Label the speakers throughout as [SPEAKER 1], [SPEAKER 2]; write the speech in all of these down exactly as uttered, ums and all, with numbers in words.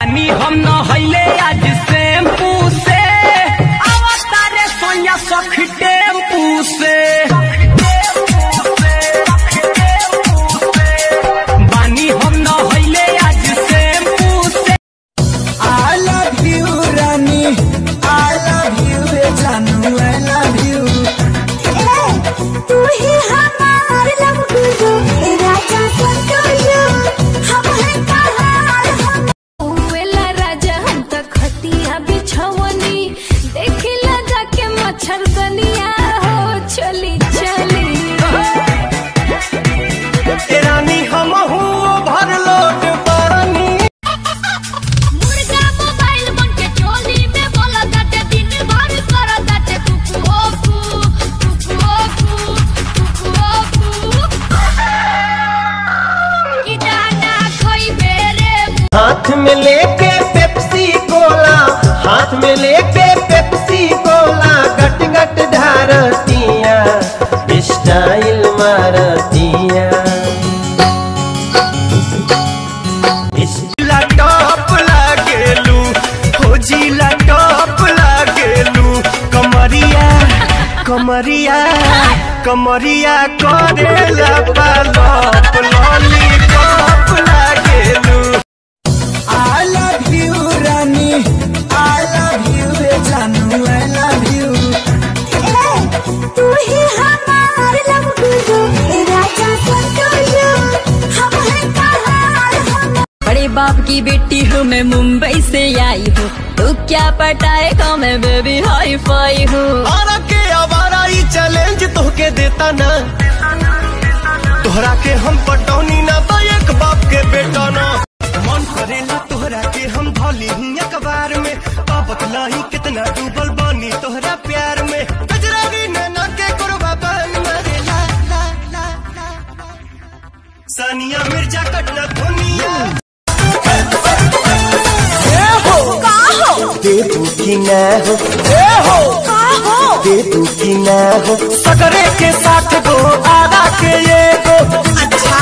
[SPEAKER 1] हम न हईले आज शैम्पू से अवतारे सोया सख टेम्पू से बानी हम न हईले आज शैम्पू से।
[SPEAKER 2] I love you रानी, I love you जानू, I love you।
[SPEAKER 3] तू ही हमार लव गुरु राजा संतोषो हम है कहार हम ओवेला राजा हम त खतिया बिछवनी देखी लगा के मच्छर कनिया हो चली चली
[SPEAKER 1] रानी हम हूँ भर लोट पानी
[SPEAKER 3] मुर्गा मोबाइल बन के चोली में बोला जाते दिन भर करा जाते कुकु ओकु कुकु ओकु कुकु ओकु की दाना खोइबे रे
[SPEAKER 4] हाथ में लेके पेप्सी कोला, हाथ में लेके पेप्सी कोला, गट गट धारतिया स्टाइल मारतिया।
[SPEAKER 1] जिला टॉप लागेलू हो जिला टॉप लागेलू कमरिया कमरिया कमरिया करेला पालप लॉलीपॉप लागेलू।
[SPEAKER 2] I love you रानी, I love you जानू, I love you।
[SPEAKER 3] तू ही हमार लव गुरु राजा संतोषो हम है कहार हम बड़े बाप की बेटी हूँ मैं मुंबई से आई हूँ तू क्या पटाएगा मैं बेबी हाई फाई हूँ
[SPEAKER 4] आरा के आवारा ई चैलेंज तोहके देता ना, तोहरा के हम पटौनी ना तो एक बाप के बेटा ना। मन करेला तोहरा के हम भली ही अखबार में पापत लाही कितना डूबल बानी तोहरा प्यार में गजरारी नैना के कुर्बा बन मरे ला ला ला ला सानिया मिर्जा कटना दुनिया देबू की ना हो देबू की ना हो
[SPEAKER 1] सगरे के साथ गो आदा के ये गो
[SPEAKER 3] अच्छा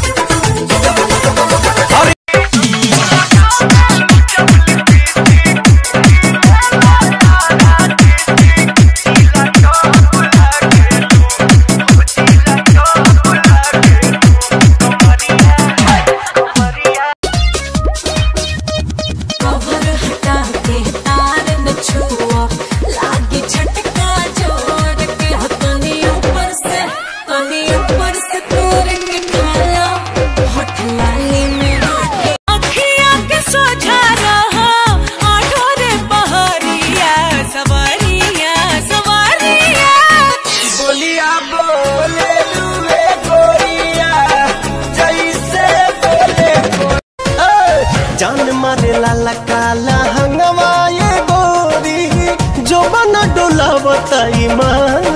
[SPEAKER 3] कवर हटा के तार में छुआ लागी झटका जोड़ के हथनी ऊपर से तनी ऊपर से तोड़ के खाया होठ लाली में अखियां के सोझा रहा आठों रे बहरिया सवारिया सवारिया
[SPEAKER 2] बोलिया बोले लुए गोरिया जैसे बोले
[SPEAKER 4] जान मारे लाला काला हंगवा ये गोरी जो बना डोला बताई मान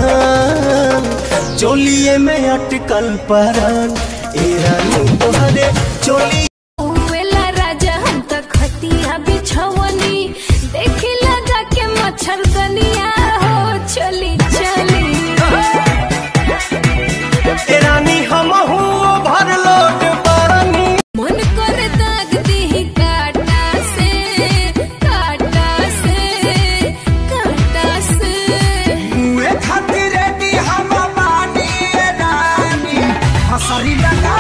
[SPEAKER 4] चोलिए में अटकल परान ए रानी तोहरे चोली
[SPEAKER 3] ओवेला राजा हम त खतिया बिछवनी देखी लगा के मच्छर कनिया हो चली चली
[SPEAKER 4] रानी हम हूँ भर लोट पानी
[SPEAKER 3] मन कर दाग दी काटा से काटा से काटा से
[SPEAKER 2] मुए खातिर रेडी हम बानी रानी हसरी लगा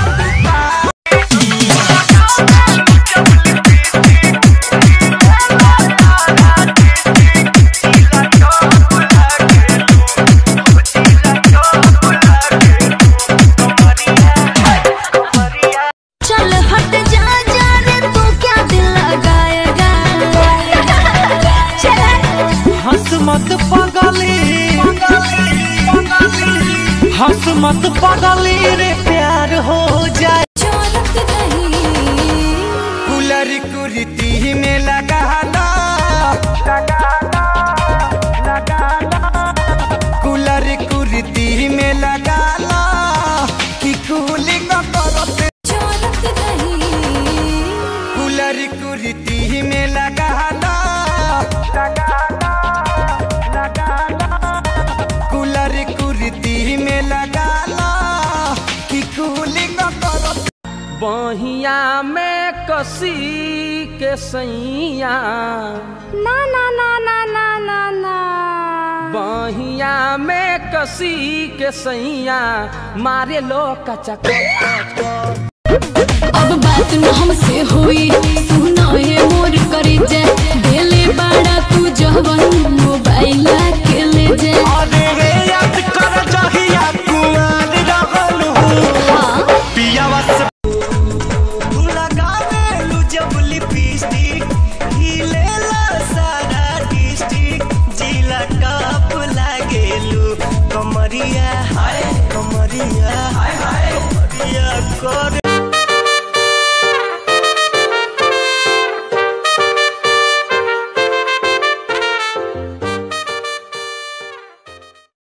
[SPEAKER 3] चल हट जा जा रे तू क्या दिल लगाएगा चल
[SPEAKER 1] हंस मत पगली हंस मत पगली रे प्यार हो जाए
[SPEAKER 3] चोरत नहीं
[SPEAKER 2] कुलर कुर्ती में लगा ला कुलर कुर्ती में लगा ला कि कूलिंग करते
[SPEAKER 3] चोरत नहीं
[SPEAKER 2] कुलर कुर्ती में लगा ला कुलर कुर्ती में लगा ला कि कूलिंग करते
[SPEAKER 1] बहिया में कसी के सैया
[SPEAKER 3] ना ना ना ना ना ना ना
[SPEAKER 1] बहिया में कसी के सैया मारे लो कचा
[SPEAKER 3] अब बात न हमसे हुई सुना है मोर करे जे देले बड़ा तू जवन मोबाइल के ले जे
[SPEAKER 4] अरे रे याद कर जहिया कुआर रहलू
[SPEAKER 3] हाँ
[SPEAKER 4] पियावा से तू लगावे लू जब लिपस्टिक हिलेला सारा डिस्ट्रिक्ट जिला टॉप लागेलू कमरिया हाय कमरिया हाय हाय कमरिया कर